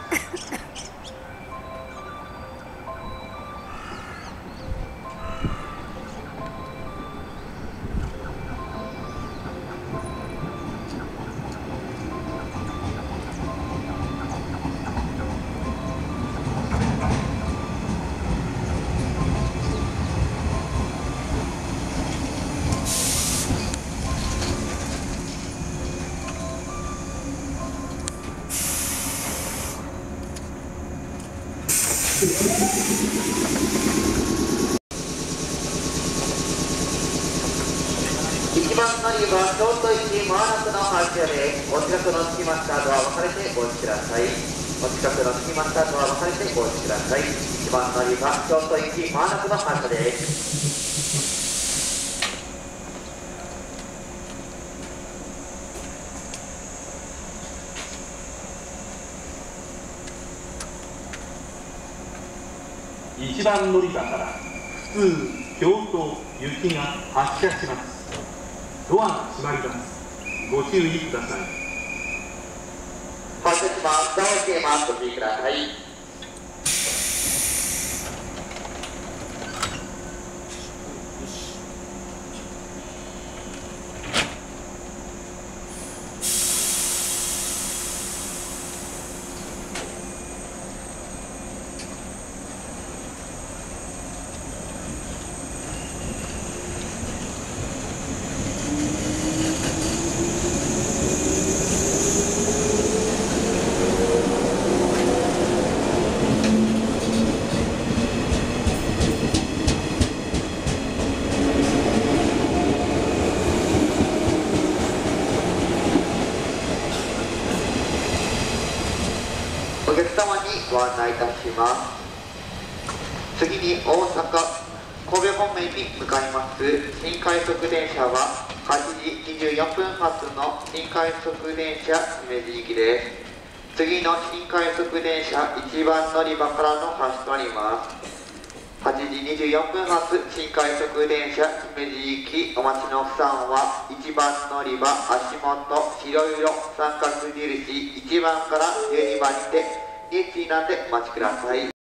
1番乗り場、京都行きマーナスの発車で、お近くの着きましたドア分かれてご押しください。お近くの着きましたドア分かれてご押しください。1番乗り場、京都行きマーナスの発車です。 1番乗り場から普通京都行きが発車します。ドアが閉まります。ご注意ください。 発車します。ドアを閉めます。ご注意ください。お客様にご案内いたします。次に大阪神戸方面に向かいます新快速電車は8時24分発の新快速電車姫路行きです。次の新快速電車1番乗り場からの発となります。8時24分発新快速電車姫路行きお待ちのお客さんは1番乗り場足元白色三角印1番から12番にて日中なんでお待ちください。